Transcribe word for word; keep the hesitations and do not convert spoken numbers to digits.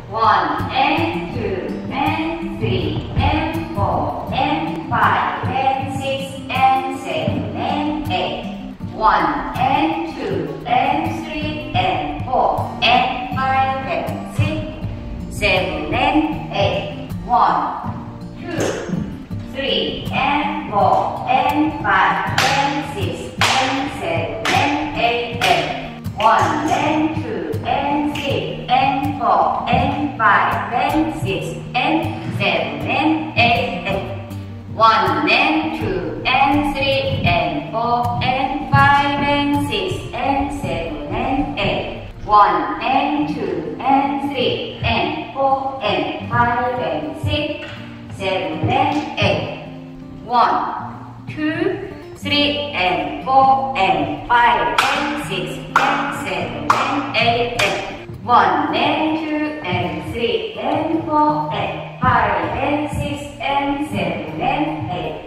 One and two and three and four and five and six and seven and eight. One and two and three and four and five and six, seven and eight. One, two, three and four and five and six and seven and eight and one and two and three and four and five and six and seven and eight and one and two and three and four and five and six and seven and eight. One and two and three and four and five and six, seven and eight. One, two, three and four and five and six and seven and eight and one and two and three and four and five and six and seven and eight.